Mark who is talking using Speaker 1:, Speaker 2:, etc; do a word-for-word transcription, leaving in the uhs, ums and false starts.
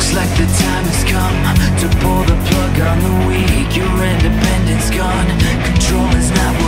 Speaker 1: Looks like the time has come to pull the plug on the weak. Your independence gone, control is not